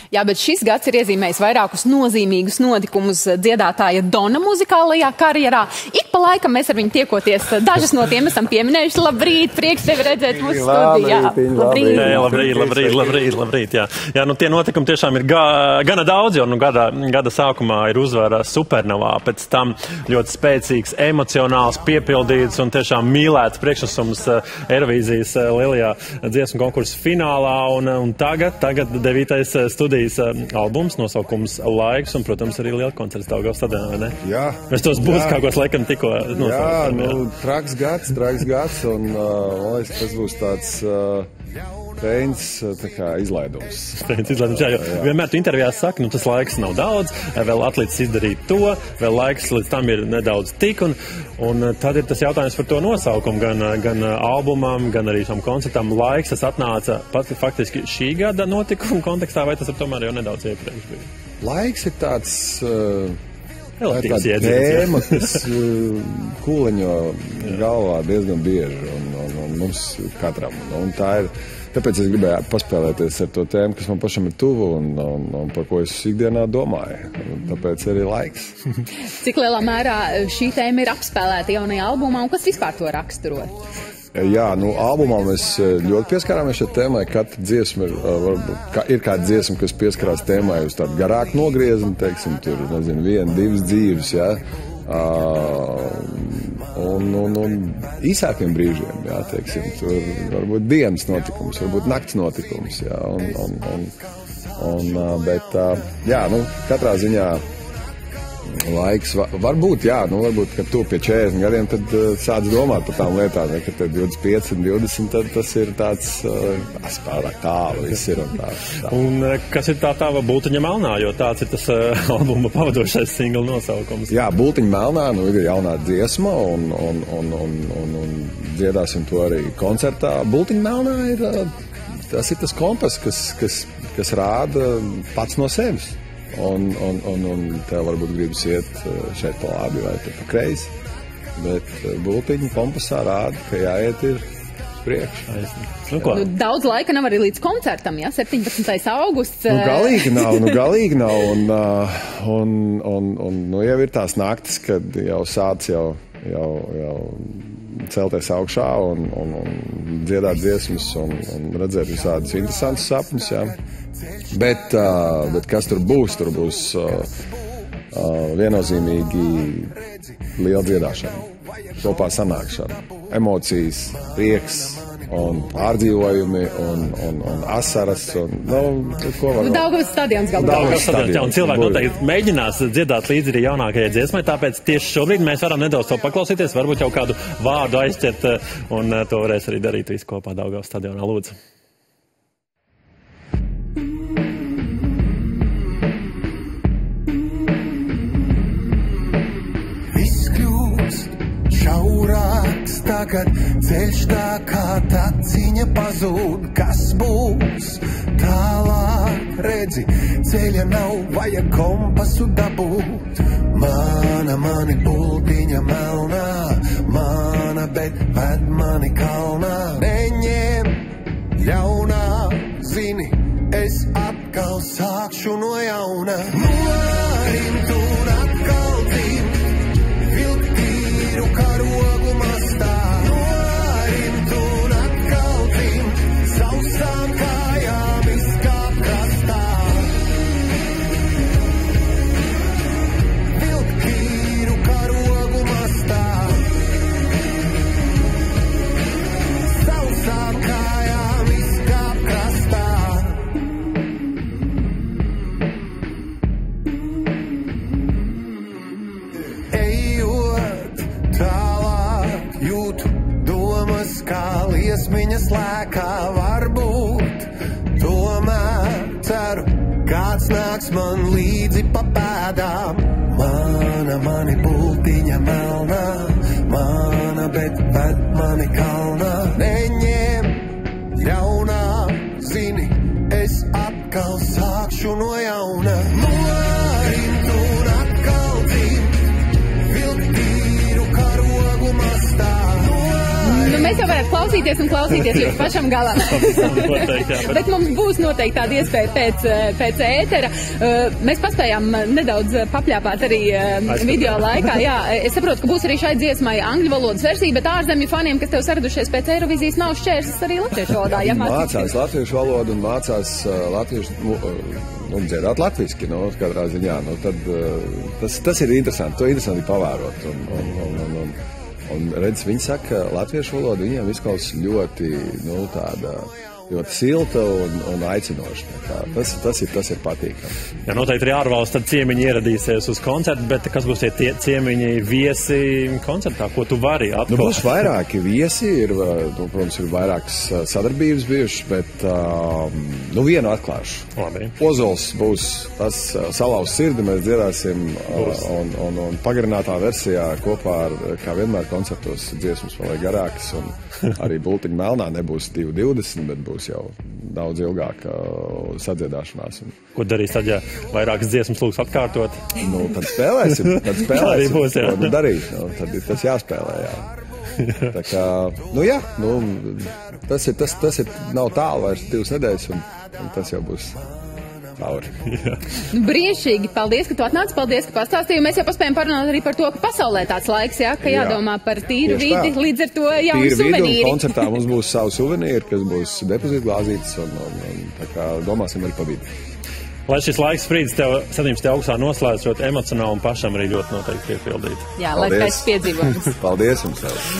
Jā, bet šis gads ir iezīmējis vairākus nozīmīgus notikumus dziedātāja Dona muzikālajā karjerā. Ik pa laikam mēs ar viņu tiekoties, dažas no tiem esam pieminējuši. Labrīt, prieks tevi redzēt mūsu studijā. Labrīt, jā. Jā, nu tie notikumi tiešām ir gana daudz, jo gada sākumā ir uzvara Supernovā, pēc tam ļoti spēcīgs, emocionāls, piepildīts un tiešām mīlēts priekšnesums Eirovīzijas lielajā dziesmu konkursu finālā, un tagad 9. studijas albums, nosaukums Laiks, un, protams, arī liela koncerts Daugavas stadionā, vai ne? Jā. Mēs tos būtiskākos laikam tikko nosaukam. Jā, traks gads, un tas būs tāds Reins izlaidums. Jā, jo vienmēr tu intervijās saki, nu tas laiks nav daudz, vēl atlicis izdarīt to, vēl laiks līdz tam ir nedaudz tik, un tad ir tas jautājums par to nosaukumu, gan albumam, gan arī šam koncertam. Laiks, tas atnāca faktiski šī gada notikuma kontekstā, vai tas ir tomēr jau nedaudz iepriekš bija? Laiks ir tāds... Tā ir tāda tēma, kas kūleņo galvā diezgan bieži, un mums katram. Un tā ir... Tāpēc es gribēju paspēlēties ar to tēmu, kas man pašam ir tuvu un par ko es ikdienā domāju. Tāpēc arī laiks. Cik lielā mērā šī tēma ir apspēlēta jaunajā albumā un kas vispār to raksturo? Jā, albumā mēs ļoti pieskārāmies šai tēmai. Katra dziesma ir kāda dziesma, kas pieskarās tēmai uz tādu garāku nogriezni, teiksim, tur, nezinu, 1, 2 dzīves, jā. Un īsākiem brīžiem, jā, teiksim, tur varbūt dienas notikums, varbūt nakts notikums, jā, bet, jā, katrā ziņā laiks, varbūt, jā, varbūt, kad tu pie 40 gadiem, tad sāc domāt par tām lietām, ja, kad 25 un 20, tad tas ir tāds pārāk tālu, viss ir un tā. Un kas ir tā tava Bultiņa melnā, jo tāds ir tas albuma pavadošais singla nosaukums? Jā, Bultiņa melnā, ir jaunā dziesma, un dziedāsim to arī koncertā. Bultiņa melnā tas ir tas kompas, kas rāda pats no sevis. Un tev varbūt gribas iet šeit pa labi vai te pa kreisi, bet bultiņa kompasā rāda, ka jāiet ir priekš. Daudz laika nav arī līdz koncertam, ja? 17. augusts. Galīgi nav, un jau ir tās naktis, kad jau sāc jau celties augšā un dziedāt dziesmas un redzēt visādus interesantus sapņus, jā. Bet kas tur būs viennozīmīgi liela dziedāšana, kopā sanākšana, emocijas, prieks un pārdzīvojumi un asaras un, ko var... Daugavas stadions galvā. Daugavas stadions, un cilvēki noteikti mēģinās dziedāt līdzi arī jaunākajai dziesmai, tāpēc tieši šobrīd mēs varam nedaudz to paklausīties, varbūt jau kādu vārdu aizķert, un to varēs arī darīt visu kopā Daugavas stadionā, lūdzu. Šaurāks tagad ceļš tā kā taciņa pazūd, kas būs tālāk, redzi, ceļa nav, vajag kompasu dabūt. Mani bultiņa melnā, mana, bet ved mani kalnā. Neņem ļaunā, zini, es atkal sākšu no jauna. Norim un atkal dim, karogu mastā, norim un atkal trim, sausām kājām izkāp krastā. Vilktīru karogu mastā, sausām kājām izkāp krastā. Kā liesmiņas lēkā varbūt, tomēr ceru, kāds nāks man līdzi pa pēdām. Mani bultiņa melnā, mana, bet ved mani kalnā. Neņem ļaunā, zini, es atkal sākšu no jauna. Norim un atkal dim, vilktīru karogu mastā. Mēs jau varētu turpināt klausīties un klausīties līdz pašam galam. Bet mums būs noteikti tāda iespēja pēc ētera. Mēs paspējām nedaudz papļāpāt arī video laikā. Jā, es saprotu, ka būs arī šai dziesmai angļu valodas versija, bet ārzemju faniem, kas tev saradušies pēc Eirovizijas, nav šķērsis arī latviešu valodā. Ja mācās latviešu valodu un mācās latviešu, dziedāt latviski, katrā ziņā. Tad, tas ir interesanti, to interesanti pavērot. Un redz, viņi saka, latviešu valodu viņiem izklausās ļoti, tāda ļoti silta un aicinoša. Tas ir patīkami. Jā, noteikti arī ārvalsts tad ciemiņi ieradīsies uz koncertu, bet kas būs tie ciemiņi viesi koncertā, ko tu vari atklāt? Būs vairāki viesi, protams, ir vairākas sadarbības bijušas, bet vienu atklāšu. Labi. Ozols būs tas Salauz sirdi, mēs dziedāsim un pagarinātā versijā kopā ar, kā vienmēr koncertos, dziesmas paliek garākas un arī Bultiņa melnā nebūs 2:20, bet būs jau daudz ilgāka sadziedāšanās. Ko darīs tad, ja vairākas dziesmas lūgs atkārtot? Tad spēlēsim. Arī būs, jā. Darīt. Tad ir tas jāspēlē, jā. Tā kā, tas ir, nav tālu vairs 2 nedēļas, un tas jau būs cauri. Brīnišķīgi. Paldies, ka tu atnāci. Paldies, ka pastāstīji. Mēs jau paspējām parunāt arī par to, ka pasaulē tāds laiks, ka jādomā par tīru vidi, līdz ar to jaunu suvenīri. Koncertā mums būs savu suvenīru, kas būs depozītu glāzītes, un tā kā domāsim arī pa vidi. Lai šis laiks sprīdis tev 17. augustā noslēdzot emocionāli un pašam arī ļoti noteikti piepildīt. Jā, lai skaists piedzīvojums. Paldies jums!